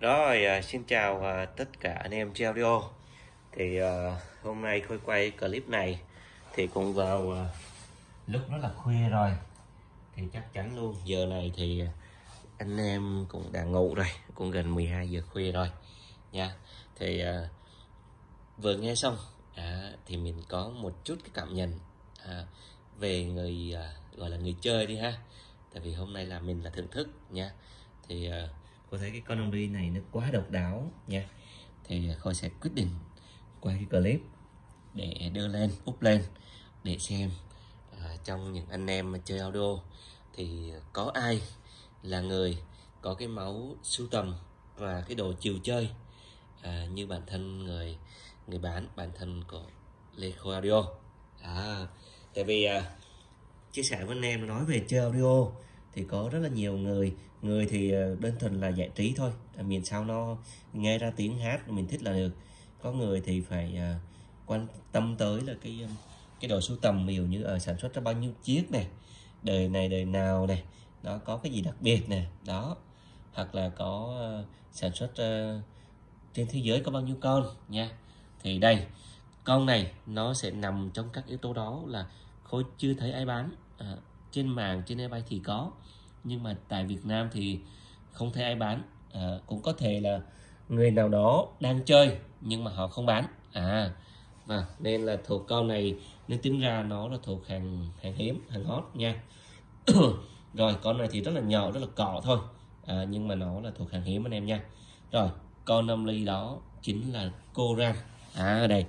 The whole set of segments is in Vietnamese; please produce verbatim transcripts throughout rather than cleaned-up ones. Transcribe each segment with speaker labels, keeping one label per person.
Speaker 1: Rồi, à, xin chào à, tất cả anh em trên audio. Thì à, hôm nay Khôi quay clip này thì cũng vào à, lúc rất là khuya rồi. Thì chắc chắn luôn giờ này thì anh em cũng đã ngủ rồi, cũng gần mười hai giờ khuya rồi nha. Thì à, vừa nghe xong à, thì mình có một chút cái cảm nhận à, về người à, gọi là người chơi đi ha. Tại vì hôm nay là mình là thưởng thức nha. Thì à, Khôi thấy cái con ông đi này nó quá độc đáo nha. Thì Khôi sẽ quyết định quay cái clip để đưa lên, up lên để xem à, trong những anh em mà chơi audio thì có ai là người có cái máu sưu tầm và cái đồ chiều chơi à, như bản thân người người bán, bản thân của Lê Khôi Audio. À, tại vì à, chia sẻ với anh em nói về chơi audio thì có rất là nhiều người người thì đơn thuần là giải trí thôi, miền sau nó nghe ra tiếng hát mình thích là được. Có người thì phải uh, quan tâm tới là cái cái đồ sưu tầm, ví dụ như ở sản xuất ra bao nhiêu chiếc này, đời này đời nào này, nó có cái gì đặc biệt này đó, hoặc là có uh, sản xuất uh, trên thế giới có bao nhiêu con nha. Thì đây, con này nó sẽ nằm trong các yếu tố đó, là Khôi chưa thấy ai bán à, trên mạng, trên eBay thì có, nhưng mà tại Việt Nam thì không thấy ai bán. À, cũng có thể là người nào đó đang chơi nhưng mà họ không bán à, và nên là thuộc con này nên tính ra nó là thuộc hàng hàng hiếm, hàng hot nha. Rồi con này thì rất là nhỏ, rất là cọ thôi à, nhưng mà nó là thuộc hàng hiếm anh em nha. Rồi con năm ly đó chính là Coran. À đây,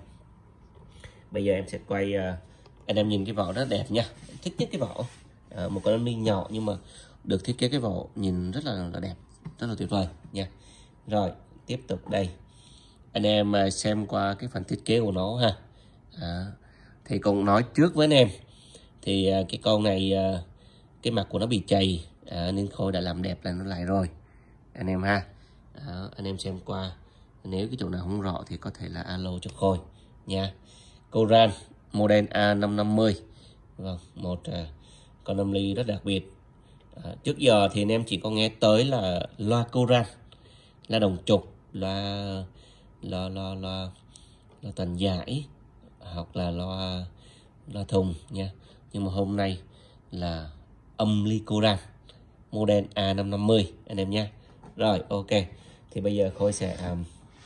Speaker 1: bây giờ em sẽ quay uh, anh em nhìn cái vỏ rất đẹp nha. Thích nhất cái vỏ à, một con ly nhỏ nhưng mà được thiết kế cái vỏ nhìn rất là, là đẹp, rất là tuyệt vời nha. Rồi tiếp tục đây, anh em uh, xem qua cái phần thiết kế của nó ha. À, thì cũng nói trước với anh em thì uh, cái con này uh, cái mặt của nó bị chày à, nên Khôi đã làm đẹp là nó lại rồi anh em ha. À, anh em xem qua, nếu cái chỗ nào không rõ thì có thể là alo cho Khôi nha. Coran model A năm năm mươi, vâng, một à, con âm ly rất đặc biệt. À, trước giờ thì anh em chỉ có nghe tới là loa Coran, loa đồng trục, loa loa loa loa, loa tần giải hoặc là loa loa thùng nha. Nhưng mà hôm nay là âm ly Coran model A năm năm mươi anh em nha. Rồi ok, thì bây giờ Khôi sẽ um,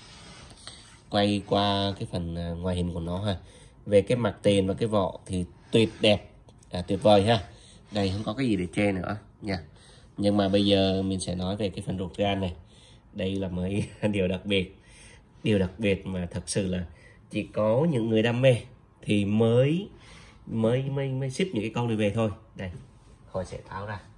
Speaker 1: quay qua cái phần uh, ngoại hình của nó ha. Về cái mặt tiền và cái vỏ thì tuyệt đẹp, à, tuyệt vời ha. Đây không có cái gì để chê nữa nha. Nhưng mà bây giờ mình sẽ nói về cái phần ruột gan này. Đây là mới điều đặc biệt, điều đặc biệt mà thật sự là chỉ có những người đam mê thì mới mới mới mới ship những cái con này về thôi. Đây, Khôi sẽ tháo ra.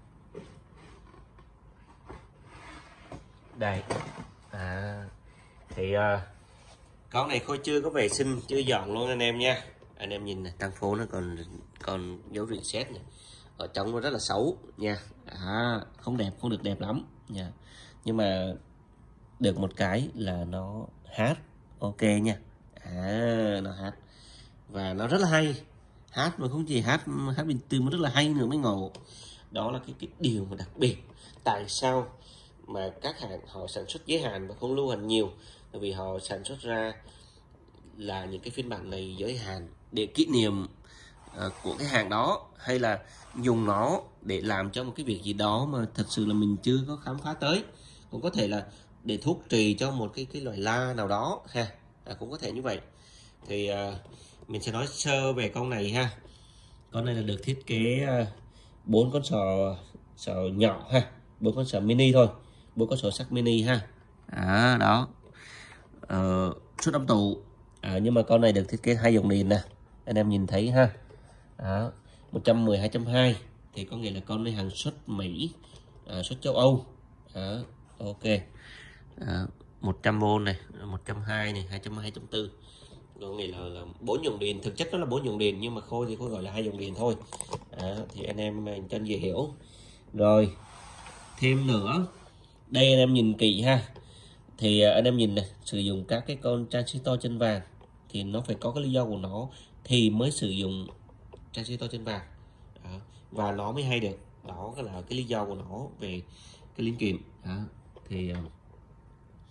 Speaker 1: Đây à, thì uh, con này Khôi chưa có vệ sinh, chưa dọn luôn anh em nha. Anh em nhìn này, tăng phố nó còn còn dấu reset này, ở trong nó rất là xấu nha. À, không đẹp, không được đẹp lắm nha. Nhưng mà được một cái là nó hát ok nha. À, nó hát và nó rất là hay. Hát mà không chỉ hát hát bình thường mà rất là hay nữa mới ngộ. Đó là cái cái điều mà đặc biệt. Tại sao mà các hãng họ sản xuất giới hạn và không lưu hành nhiều? Bởi vì họ sản xuất ra là những cái phiên bản này giới hạn để kỷ niệm uh, của cái hàng đó, hay là dùng nó để làm cho một cái việc gì đó mà thật sự là mình chưa có khám phá tới. Cũng có thể là để thuốc trì cho một cái cái loại la nào đó ha, à, cũng có thể như vậy. Thì uh, mình sẽ nói sơ về con này ha. Con này là được thiết kế bốn uh, con sò sò nhỏ ha, bốn con sò mini thôi, bốn con sò sắc mini ha. À, đó uh, suất âm tụ. À, nhưng mà con này được thiết kế hai dòng điện nè, anh em nhìn thấy ha. Đó, một trăm mười hai chấm hai thì có nghĩa là con này hàng xuất Mỹ, à, xuất châu Âu. Đó, ok. À, một trăm vôn này, một trăm hai mươi này, hai trăm hai chấm bốn, có nghĩa là, là bốn dòng điện. Thực chất nó là bốn dòng điện nhưng mà Khôi thì Khôi gọi là hai dòng điện thôi. À, thì anh em cho dễ hiểu. Rồi thêm nữa, đây anh em nhìn kỹ ha, thì anh em nhìn này, sử dụng các cái con transistor chân vàng thì nó phải có cái lý do của nó thì mới sử dụng transistor chân vàng. Đó, và nó mới hay được. Đó là cái lý do của nó về cái linh kiện. Đó, thì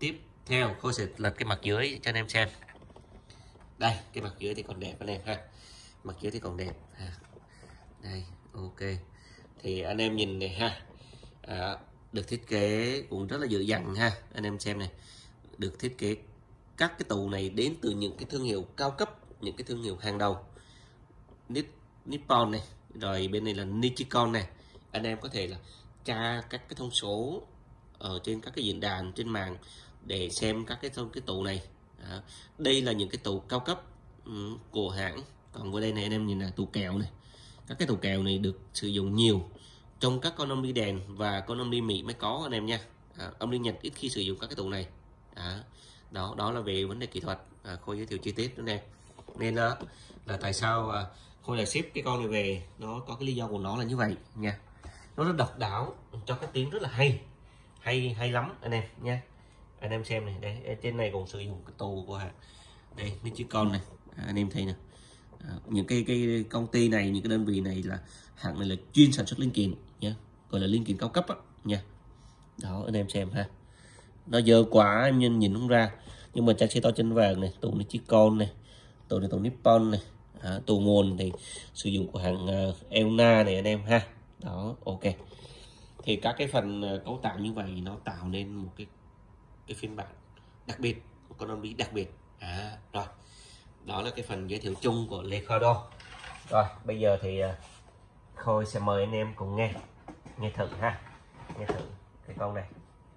Speaker 1: tiếp theo Khôi sẽ lật cái mặt dưới cho anh em xem. Đây, cái mặt dưới thì còn đẹp anh em ha. Mặt dưới thì còn đẹp ha. Đây, ok. Thì anh em nhìn này ha. À, được thiết kế cũng rất là dữ dằn ha. Anh em xem này. Được thiết kế các cái tủ này đến từ những cái thương hiệu cao cấp, những cái thương hiệu hàng đầu. Nippon này, rồi bên này là Nichicon này. Anh em có thể là tra các cái thông số ở trên các cái diễn đàn trên mạng để xem các cái thông cái tủ này. Đó. Đây là những cái tủ cao cấp um, của hãng. Còn ở đây này anh em nhìn là tủ kèo này. Các cái tủ kèo này được sử dụng nhiều trong các con âm ly đèn và con âm ly Mỹ mới có anh em nha. À, âm ly Nhật ít khi sử dụng các cái tủ này. Đó, đó, đó là về vấn đề kỹ thuật. À, Khôi giới thiệu chi tiết nữa nè. Nên đó là tại sao à, Khôi là ship cái con này về, nó có cái lý do của nó là như vậy nha. Nó rất độc đáo, cho cái tiếng rất là hay, hay hay lắm anh em nha. Anh em xem này, đây trên này còn sử dụng cái tù của hãng đây Nichicon này, à, anh em thấy nè. À, những cái cái công ty này, những cái đơn vị này là hãng này là chuyên sản xuất linh kiện nhé, gọi là linh kiện cao cấp á nha. Đó anh em xem ha, nó dơ quá em nhìn nhìn không ra, nhưng mà chân xe to chân vàng này, tù Nichicon này, tù này tù Nippon này. À, tù nguồn thì sử dụng của hãng uh, Elna này anh em ha. Đó, ok. Thì các cái phần uh, cấu tạo như vậy nó tạo nên một cái cái phiên bản đặc biệt, một con âm lý đặc biệt. À, rồi. Đó là cái phần giới thiệu chung của Ricardo. Rồi, bây giờ thì uh, Khôi sẽ mời anh em cùng nghe nghe thử ha. Nghe thử cái con này.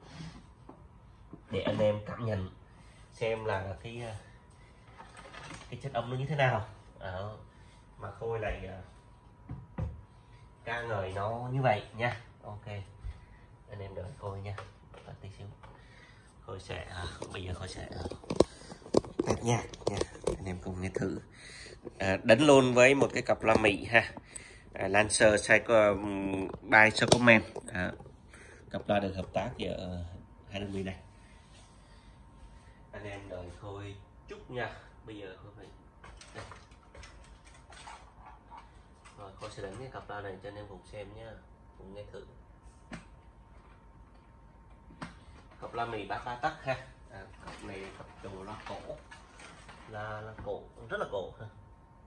Speaker 1: Để anh em cảm nhận xem là cái uh, cái chất âm nó như thế nào. Đó. Mà Khôi lại uh, ca ngợi nó như vậy nha. Ok, anh em đợi Khôi nha, tí xíu Khôi sẽ uh, bây giờ Khôi sẽ uh, test nhạc nha, anh em cùng nghe thử. Uh, đánh luôn với một cái cặp loa Mỹ ha, uh, Lancer Psycho, um, by Psychoman. Uh, cặp loa được hợp tác giữa uh, hai đơn vị này. Anh em đợi Khôi chút nha, bây giờ Khôi phải đây. Rồi Khôi sẽ đánh cái cặp loa này cho anh em cùng xem nhé, cùng nghe thử. Cặp loa Mỹ bát ba tắc ha. À, cặp này cặp đồ loa cổ, là, là cổ rất là cổ ha.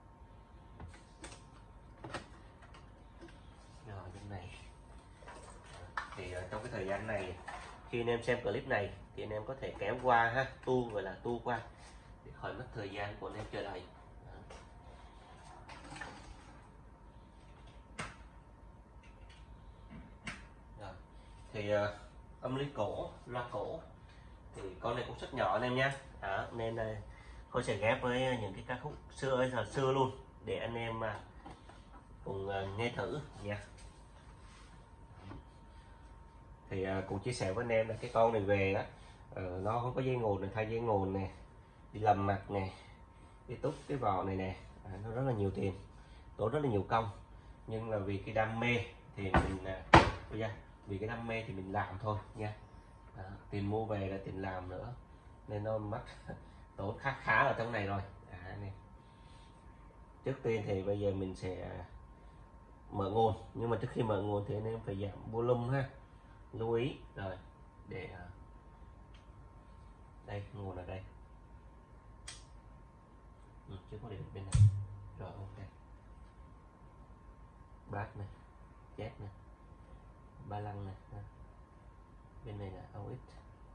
Speaker 1: Rồi bên này thì uh, trong cái thời gian này khi anh em xem clip này thì anh em có thể kéo qua ha, tu gọi là tu qua để khỏi mất thời gian của anh em chờ đợi. Thì uh, âm lý cổ, loa cổ thì con này cũng rất nhỏ anh em nhé. Đó, nên uh, Khôi sẽ ghép với những cái ca khúc xưa ơi là xưa luôn để anh em uh, cùng uh, nghe thử nha. Thì uh, cũng chia sẻ với anh em là cái con này về á, uh, nó không có dây nguồn này, thay dây nguồn này, đi làm mặt này, đi túc cái vỏ này nè, à, nó rất là nhiều tiền, tốn rất là nhiều công, nhưng là vì cái đam mê thì mình uh, bây giờ vì cái đam mê thì mình làm thôi nha. À, tiền mua về là tiền làm nữa nên nó mất tốn khá khá ở trong này rồi. À, này. Trước tiên thì bây giờ mình sẽ mở nguồn, nhưng mà trước khi mở nguồn thì anh em phải giảm volume ha, lưu ý rồi để đây nguồn ở đây. Ừ, chưa có điện bên này rồi, ok. Bass này, chép này, ba lăng này, bên này là a u ích.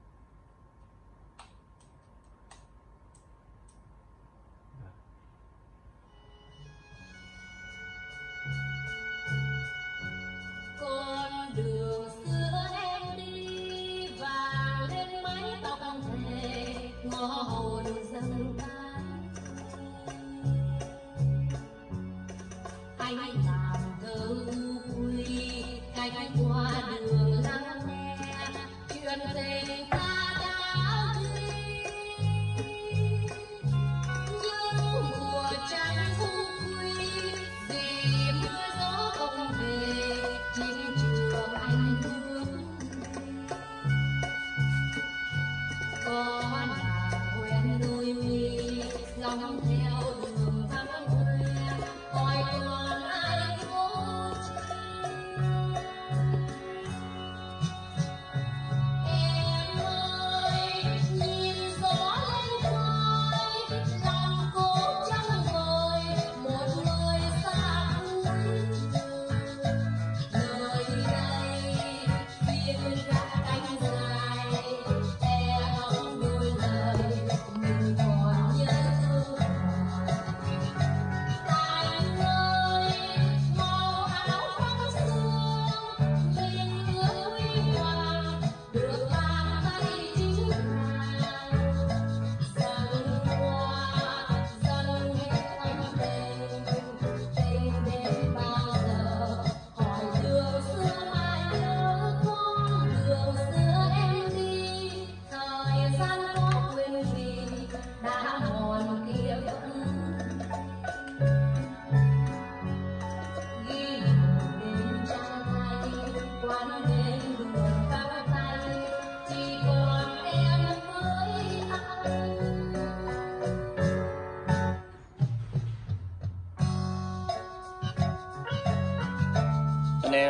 Speaker 2: Con đường xưa em đi vàng lên mái tóc không thể ngõ hồn dâng tan, anh làm thơ vui cách qua đường lắng nghe chuyện về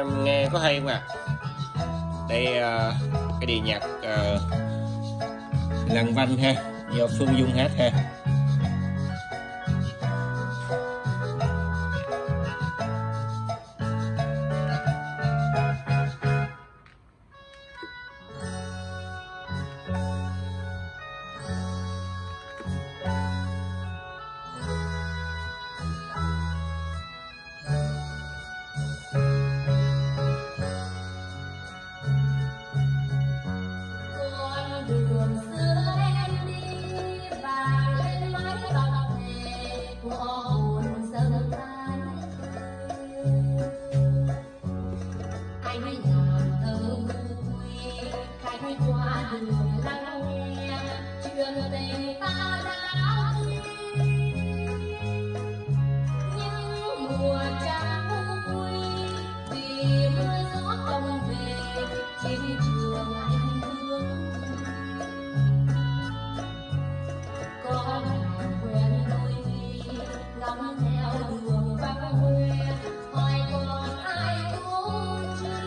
Speaker 1: em nghe có hay không ạ? Đây uh, cái điệu nhạc uh, làng văn ha, do Phương Dung hát ha.
Speaker 2: Đường xưa em đi vàng lên mái tóc thề ngõ hồn dâng tay anh làm thơ vui khách qua đường lắng nghe chuyện tình ta đã những mùa trăng vui vì mưa gió không về trên trường anh thương có nàng quen đôi khi ngắm theo đường vắng huê hỏi còn ai cố chi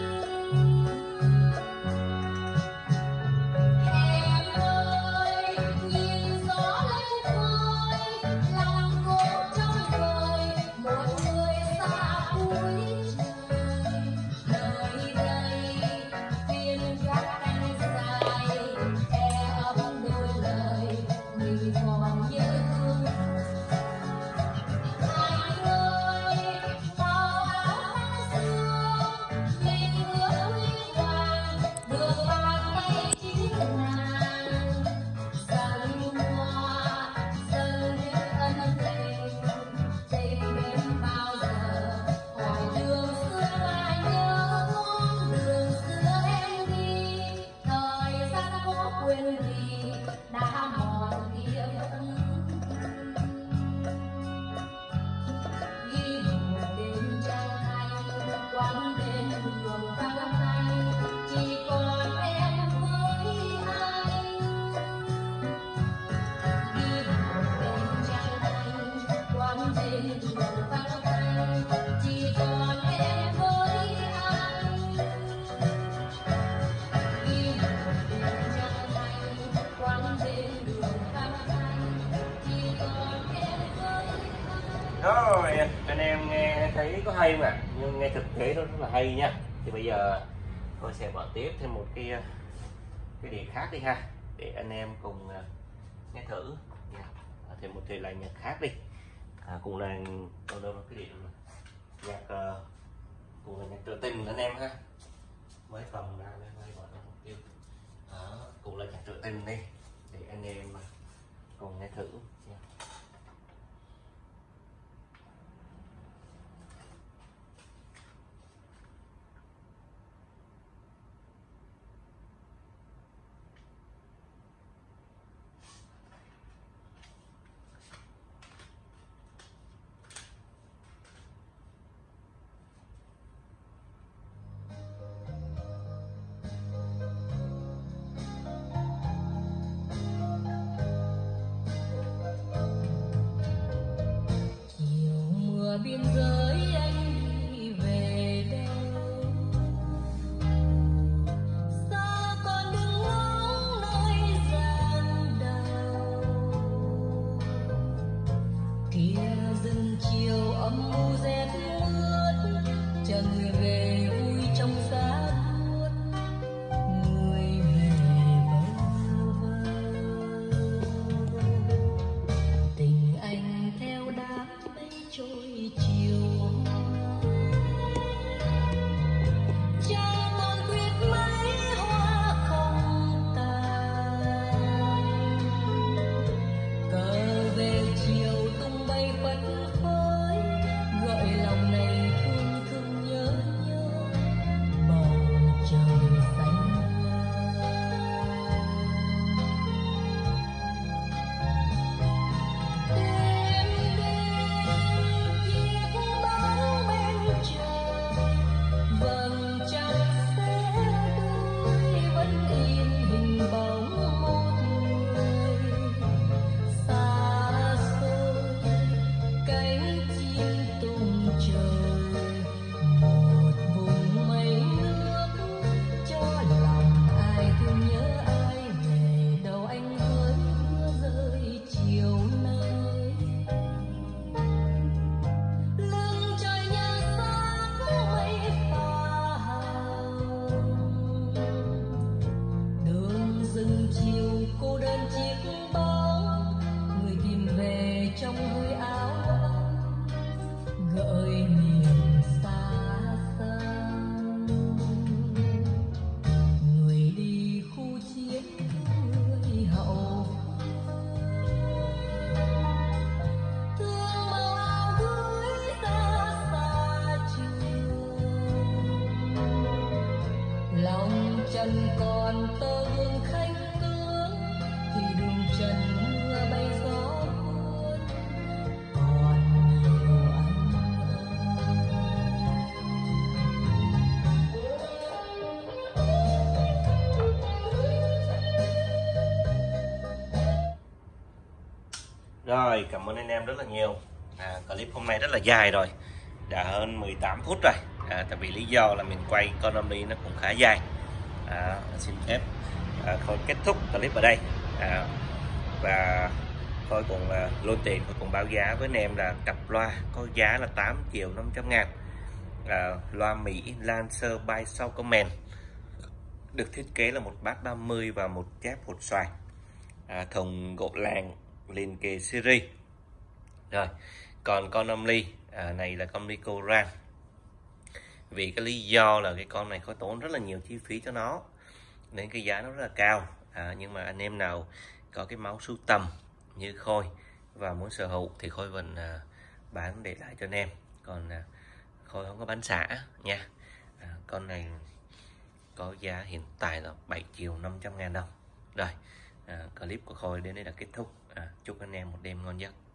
Speaker 2: em ơi nhìn gió lên khơi lòng cô trong vời một người xa cuối trời đời đây viên gác cánh dài e ấm đôi lời mình còn nhớ thương anh ơi màu áo tháng xưa mình ước huy hoàng được bàn tay chính nàng dần hoa dần những ân tình tình đến bao giờ hỏi đường xưa mà nhớ con đường xưa em đi thời gian có quên gì đã mòn ký ức ghi một đêm trăng thanh quăng bên đường vắng tanh chỉ còn em với anh ghi một đêm trăng thanh quăng bên đường vắng tanh chỉ còn em với anh ghi một đêm trăng thanh quăng bên đường vắng tanh chỉ còn em với anh.
Speaker 1: Rồi anh em nghe thấy có hay mà, nhưng nghe thực tế nó rất là hay nha. Thì bây giờ tôi sẽ mở tiếp thêm một cái cái đĩa khác đi ha, để anh em cùng nghe thử nha. Thêm một thể loại nhạc khác đi, à, cũng là đâu đâu là cái đĩa nhạc uh, cũng là nhạc trữ tình anh em ha. Mới phòng ra lên đây gọi là mục tiêu đó, cũng là nhạc trữ tình đi để anh em cùng nghe thử nha.
Speaker 2: Biên giới anh đi về đâu sao còn đứng ngóng nơi giang đầu kia rừng chiều âm u rét mướt chờ người về vui trong giá buốt người về bơ vơ tình anh theo đám mây trôi chiều chiều cô đơn chiếc bóng, người tìm về trong hơi áo ấm, gợi niềm xa xăm. Người đi khu chiến người hậu, thương màu áo gối ra xa trường. Lòng trần còn tơ vương khách tướng, thì đường trần mưa bay gió cuốn, còn nhiều anh
Speaker 1: Rồi, cảm ơn anh em rất là nhiều. à, Clip hôm nay rất là dài rồi, đã hơn mười tám phút rồi. à, Tại vì lý do là mình quay con âm ly nó cũng khá dài. à, Xin phép à, Khôi kết thúc clip ở đây. à, Và Khôi cũng à, luôn tiền Khôi cũng báo giá với anh em là cặp loa có giá là tám triệu năm trăm ngàn. à, Loa Mỹ Lancer by Saucony, được thiết kế là một bát ba mươi và một chép hột xoài. à, Thùng gỗ làng liền kề series. Rồi, còn con âm ly à, này là con ly Coran. Vì cái lý do là cái con này có tốn rất là nhiều chi phí cho nó, nên cái giá nó rất là cao. à, Nhưng mà anh em nào có cái máu sưu tầm như Khôi và muốn sở hữu thì Khôi vẫn à, bán để lại cho anh em. Còn à, Khôi không có bán xả nha. à, Con này có giá hiện tại là bảy triệu năm trăm ngàn đồng. Rồi, à, clip của Khôi đến đây là kết thúc. à, Chúc anh em một đêm ngon giấc.